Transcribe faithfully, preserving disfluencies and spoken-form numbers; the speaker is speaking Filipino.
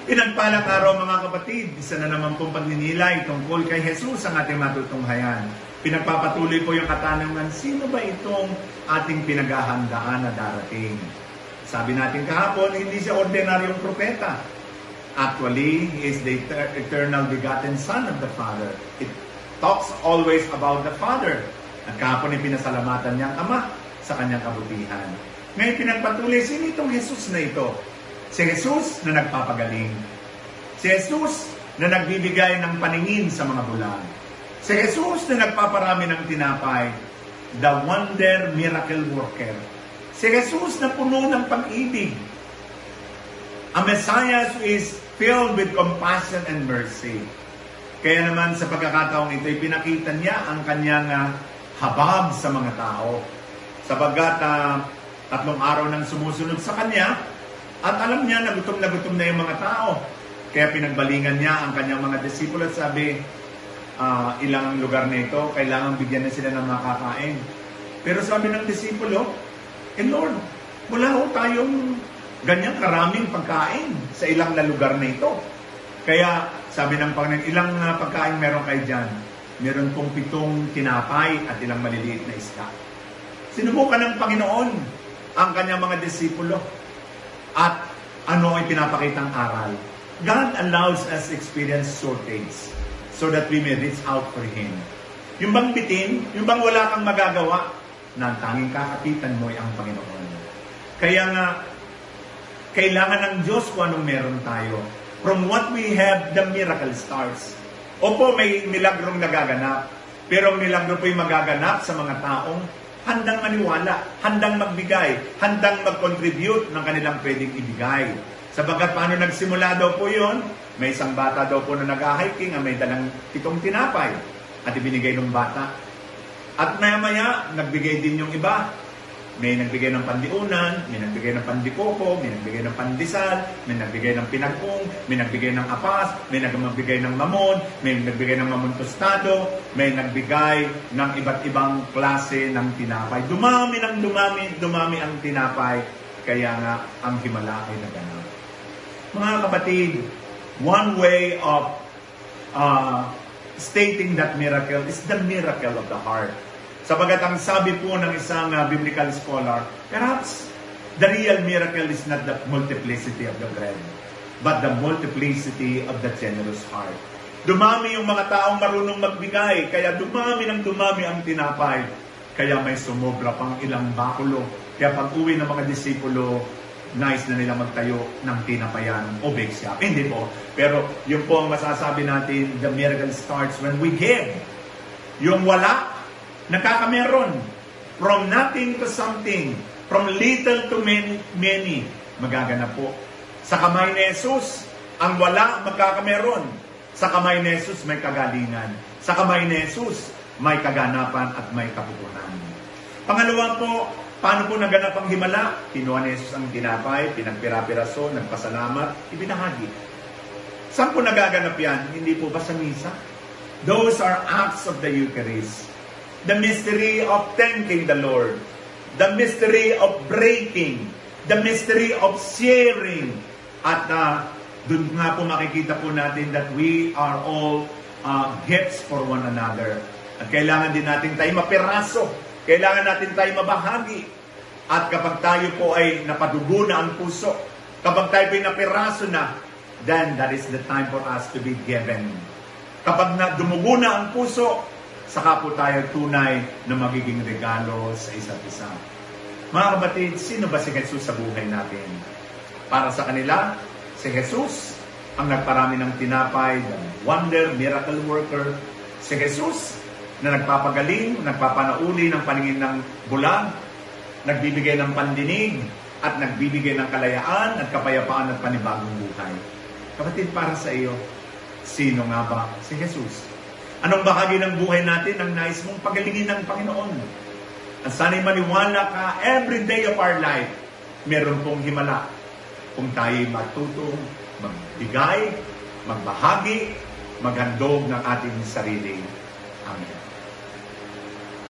Pinagpalang araw mga kapatid, isa na naman pong pagninilay tungkol kay Jesus ang ating matutunghayan. Pinagpapatuloy po yung katanungan, sino ba itong ating pinaghahandaan na darating? Sabi natin kahapon, hindi siya ordinaryong propeta. Actually, he is the eternal begotten Son of the Father. It talks always about the Father. At kahapon ay pinasalamatan niya ang Ama sa kanyang kabutihan. Ngayon pinagpatuloy, sino itong Jesus na ito? Si Jesus na nagpapagaling. Si Jesus na nagbibigay ng paningin sa mga bulag. Si Jesus na nagpaparami ng tinapay. The wonder miracle worker. Si Jesus na puno ng pag-ibig. A Messiah who is filled with compassion and mercy. Kaya naman sa pagkakataong ito, pinakita niya ang kanyang uh, habag sa mga tao. Sabagat uh, tatlong araw nang sumusunod sa kanya, at alam niya na gutom na gutom na yung mga tao. Kaya pinagbalingan niya ang kanyang mga disipulo at sabi, uh, ilang lugar na ito, kailangan bigyan na sila ng makakain. Pero sabi ng disipulo, eh Lord, wala ho tayong ganyang karaming pagkain sa ilang na lugar na ito. Kaya sabi ng Panginoon, ilang uh, pagkain meron kayo dyan? Meron pong pitong tinapay at ilang maliliit na isda. Sinubukan ng Panginoon ang kanyang mga disipulo. At ano ay pinapakitang aral? God allows us experience shortage so that we may reach out for Him. Yung bang bitin, yung bang wala kang magagawa, na ang tanging kakapitan mo ay ang Panginoon. Kaya nga, kailangan ng Diyos kung anong meron tayo. From what we have, the miracle starts. Opo, may milagrong nagaganap. Pero ang milagro po ay magaganap sa mga taong handang maniwala, handang magbigay, handang mag-contribute ng kanilang pwedeng ibigay. Sabagat paano nagsimula daw po yun? May isang bata daw po na nag-hiking, may dalang pitong tinapay at ibinigay ng bata. At maya-maya, nagbigay din yung iba. May nagbigay ng pandiunan, may nagbigay ng pandikoko, may nagbigay ng pandesal, may nagbigay ng pinag-ung, may nagbigay ng apas, may nagbigay ng mamon, may nagbigay ng mamon tostado, may nagbigay ng iba't ibang klase ng tinapay. Dumami ng dumami, dumami ang tinapay, kaya nga ang himala ay naganap. Mga kapatid, one way of uh, stating that miracle is the miracle of the heart. Sabagat ang sabi po ng isang uh, biblical scholar, perhaps the real miracle is not the multiplicity of the bread, but the multiplicity of the generous heart. Dumami yung mga taong marunong magbigay, kaya dumami ng dumami ang tinapay, kaya may sumobra pang ilang bakulo. Kaya pag uwi ng mga disipulo, nice na nila magtayo ng tinapayan o bake shop. Hindi po. Pero yun po ang masasabi natin, the miracle starts when we give. Yung wala, nakakameron. From nothing to something. From little to many, many. Magaganap po. Sa kamay ni Jesus, ang wala, magkakameron. Sa kamay ni Jesus, may kagalingan. Sa kamay ni Jesus, may kaganapan at may kapupunan. Pangalawa po, paano po naganap ang himala? Kinuha ni Jesus ang tinapay, pinagpira-piraso, nagpasalamat, ibinahagi. Saan po nagaganap yan? Hindi po ba sa misa? Those are acts of the Eucharist. The mystery of thanking the Lord. The mystery of breaking. The mystery of sharing. At uh, doon nga po makikita po natin that we are all uh, gifts for one another. At kailangan din natin tayo mapiraso. Kailangan natin tayo mabahagi. At kapag tayo po ay napadugo na ang puso, kapag tayo po ay napiraso na, then that is the time for us to be given. Kapag na dumugo na ang puso, saka po tayo tunay na magiging regalo sa isa't isa. Mga kapatid, sino ba si Jesus sa buhay natin? Para sa kanila, si Jesus ang nagparami ng tinapay, the wonder, miracle worker. Si Jesus na nagpapagaling, nagpapanauli ng paningin ng bulag, nagbibigay ng pandinig, at nagbibigay ng kalayaan at kapayapaan at panibagong buhay. Kapatid, para sa iyo, sino nga ba si Jesus? Anong bahagi ng buhay natin ang nais mong pagalingin ng Panginoon? At sana'y maniwala ka, every day of our life, meron pong himala. Kung tayo'y matuto, magbigay, magbahagi, maghandog ng ating sarili. Amen.